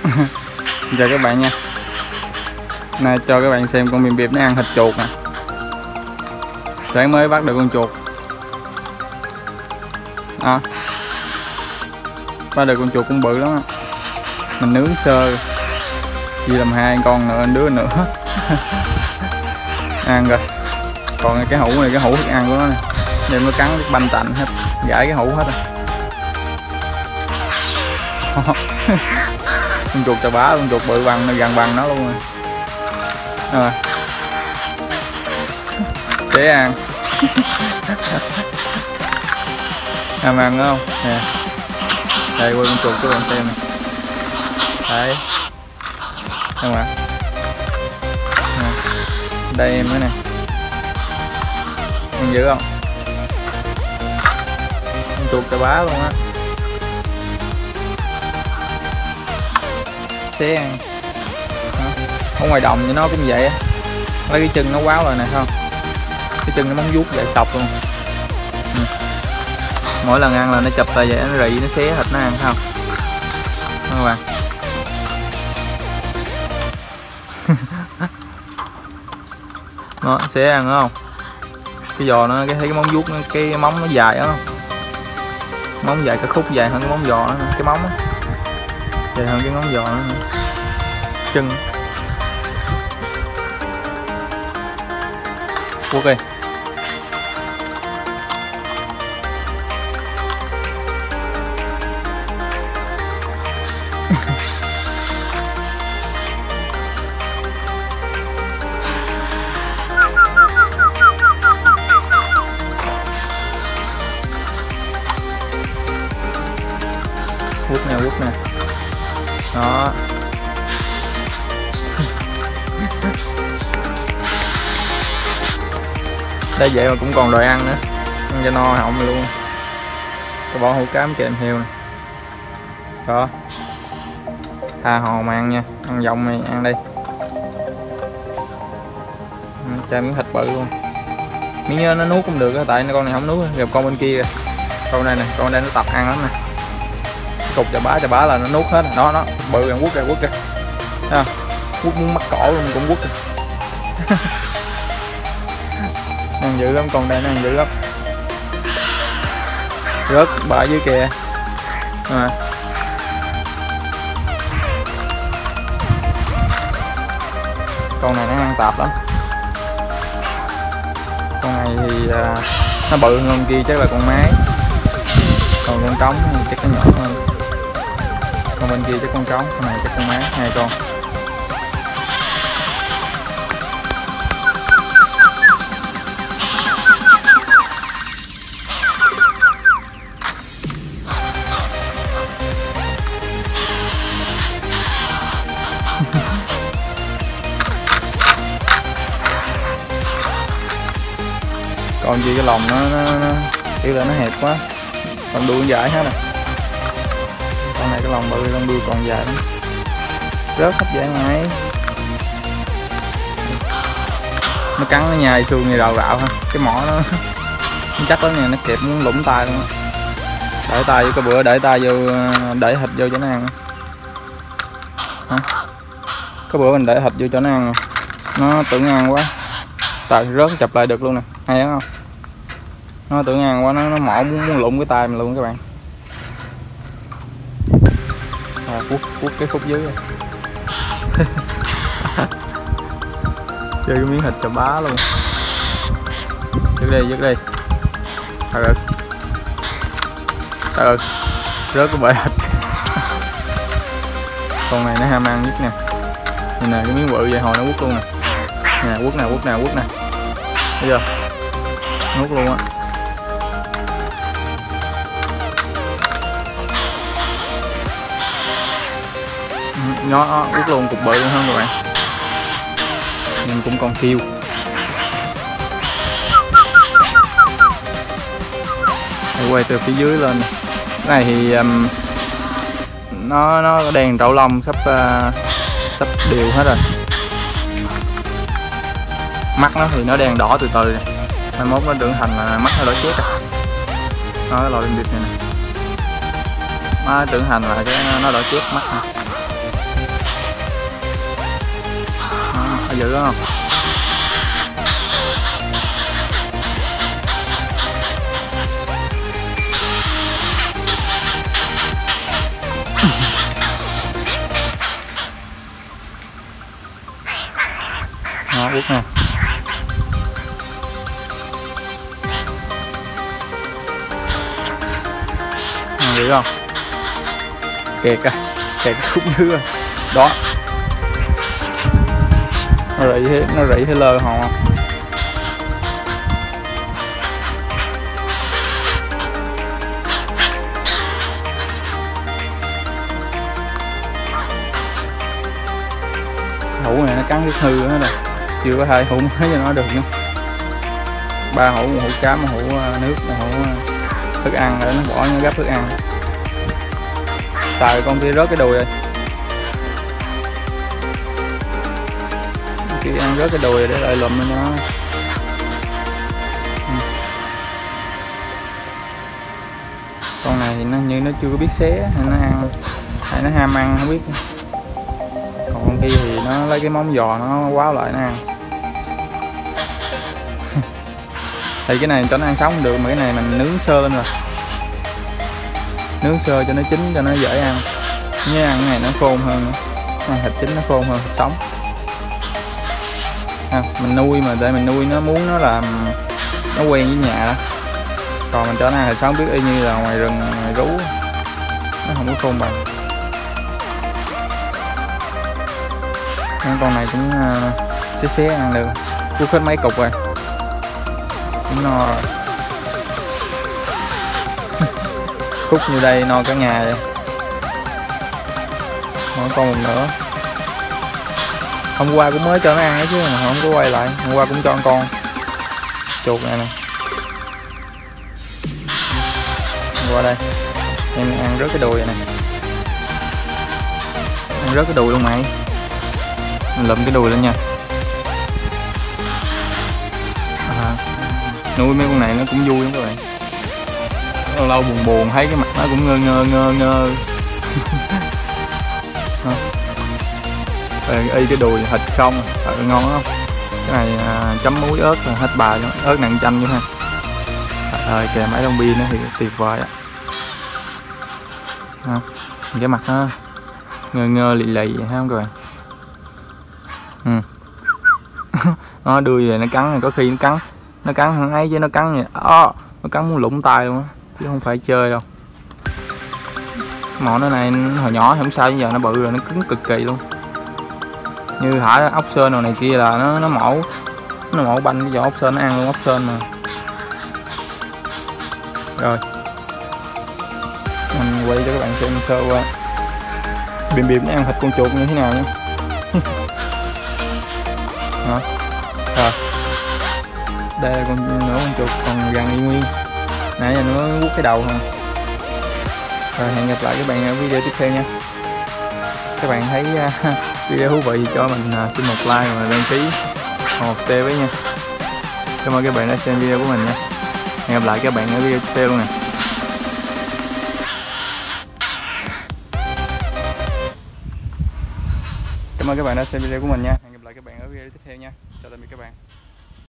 Chào các bạn nha. Nay cho các bạn xem con bìm bịp nó ăn thịt chuột nè. Sáng mới bắt được con chuột. Bắt được con chuột cũng bự lắm á. Mình nướng sơ. Chỉ làm 2 con nữa, đứa nữa. Ăn rồi. Còn cái hũ này, cái hũ thức ăn của nó nè. Đem nó cắn cái banh tạnh hết, gãi cái hũ hết rồi. Con chuột chà bá, con chuột bự bằng gần bằng nó luôn rồi. Sẽ ăn. Ăn đúng không nè. Đây quay con chuột cho bạn xem nè. Đấy không ạ. Đây em nữa nè, ăn dữ không? Con chuột chà bá luôn á. Xé ăn. Ở ngoài đồng thì nó cũng vậy á, lấy cái chân nó quáo rồi nè, không? Cái chân nó móng vuốt vậy sọc luôn. Mỗi lần ăn là nó chụp tay vậy, nó rị, nó xé thịt nó ăn, không? Các bạn. Nó xé ăn đúng không? Cái giò nó, thấy cái móng vuốt nó, cái móng nó dài đó, móng dài, cái khúc dài hơn cái móng giò nữa, cái móng á dài hơn cái móng giò nữa. Chân ok. Quất nè đó. Đây vậy mà cũng còn đòi ăn nữa, ăn cho no họng luôn. Tôi bỏ hũ cám kèm theo nè đó. Tha hồ mà ăn nha, ăn vòng này ăn đi. Cho miếng thịt bự luôn. Miếng nó nuốt cũng được á, tại con này không nuốt. Gặp con bên kia kìa, con đây nè, con đây nó tập ăn lắm nè. Cục chà bá là nó nuốt hết. Đó nó bự, ăn quất kìa. Quất muốn mắc cổ luôn cũng quất kìa. Ăn dữ lắm, con đây nó ăn dữ lắm. Rớt bả dưới kìa. Con này nó ăn tạp lắm. Con này thì nó bự hơn con kia, chắc là con mái. Còn con trống chắc nó nhỏ hơn. Con bên kia chắc con trống, con này chắc con mái, 2 con. Còn gì cái lồng nó kiểu là nó hẹp quá, còn đuôi dài hết nè. Con này cái lồng bự, con đuôi còn dài lắm, rất hấp dẫn ngay. Nó cắn nó nhai xương như rào rạo ha, cái mỏ nó chắc lắm nè, nó kẹp muốn lủng tay luôn. Để tay vô, cái bữa để tay vô, để thịt vô cho nó ăn. Cái bữa mình để thịt vô cho nó ăn, nó tưởng ăn quá, tại rớt chụp lại được luôn nè, hay không? Nó tưởng ăn quá, nó mỏ muốn lụng cái tay mình luôn các bạn. Quất cái khúc dưới. Chơi cái miếng thịt chà bá luôn. Dứt đi. Rớt cái bể thịt. Con này nó ham ăn nhất nè. Nhìn nè, cái miếng bự vậy hồi nó quất luôn nè. Nè, quất nè. Thấy chưa? Nuốt luôn á. Nó quất luôn, cục bự luôn hơn các bạn. Nhưng cũng còn kêu. Để quay từ phía dưới lên. Cái này thì nó đèn trậu lông sắp đều hết rồi. Mắt nó thì nó đang đỏ từ từ nè. Mai mốt nó trưởng thành là mắt nó đỏ chét rồi. Đó, cái loại bìm bịp này nè. Nó trưởng thành là cái nó đỏ chét mắt nè. dữ không? Nó quất nè. Dữ không? Kẹt à, kẹt khúc dữ rồi. Đó. Nó rỉ thế lơ hòn không? Hũ này nó cắn cái hư hết rồi, chưa có 2 hũ mới cho nó được nữa. 3 hũ, một hũ cá, một hũ nước, một hũ thức ăn để nó bỏ nó gấp thức ăn. Xài con kia rớt cái đùi rồi. Kia ăn rớt cái đùi để lại lùm lên cho nó. Con này thì nó như nó chưa có biết xé hay nó ăn, hay nó ham ăn không biết. Còn con kia thì nó lấy cái móng giò nó quáo lại nó ăn. Thì cái này cho nó ăn sống không được, mà cái này mình nướng sơ lên rồi, nướng sơ cho nó chín cho nó dễ ăn. Nhớ ăn cái này nó khôn hơn nữa, thịt chín nó khôn hơn thịt sống. Mình nuôi mà để mình nuôi nó muốn nó làm nó quen với nhà đó. Còn mình cho nó ăn thịt sống biết y như là ngoài rừng ngoài rú, nó không có khôn bằng. Con này cũng xé ăn được, cuốc hết mấy cục rồi, cũng no rồi. Khúc như đây no cả nhà vậy. Mỗi con một nữa. Hôm qua cũng mới cho nó ăn ấy chứ mà không có quay lại. Hôm qua cũng cho con chuột này nè. Qua đây em ăn rớt cái đùi này, ăn rớt cái đùi luôn mày. Mình lụm cái đùi lên nha. Nuôi mấy con này nó cũng vui lắm các bạn. Lâu lâu buồn buồn thấy cái mặt nó cũng ngơ. Y cái đùi thịt không, ngon không? Cái này chấm muối ớt là hết bài luôn, ớt nặng chanh chứ ha. Trời kèm mấy lông bi nữa thì tuyệt vời á. Cái mặt nó ngơ lì lì vậy thấy không các bạn? Nó đưa về nó cắn này, có khi nó cắn thằng ấy chứ nó cắn vậy. Nó cắn muốn lủng tay luôn á, chứ không phải chơi đâu. Món này hồi nhỏ thì không sao, bây giờ nó bự rồi nó cứng cực kỳ luôn. Như thả ốc sên rồi này kia là nó mổ banh cái vỏ ốc sên nó ăn luôn ốc sên mà. Rồi mình quay cho các bạn xem sơ qua bìm nó ăn thịt con chuột như thế nào nhé. Rồi đây là con chuột còn gần y nguyên, nãy giờ nó quất cái đầu thôi. Rồi hẹn gặp lại các bạn ở video tiếp theo nha. Các bạn thấy video thú vị cho mình xin một like và đăng ký một share với nha. Cảm ơn các bạn đã xem video của mình nha. Hẹn gặp lại các bạn ở video tiếp theo luôn nè. Cảm ơn các bạn đã xem video của mình nha. Hẹn gặp lại các bạn ở video tiếp theo nha. Chào tạm biệt các bạn.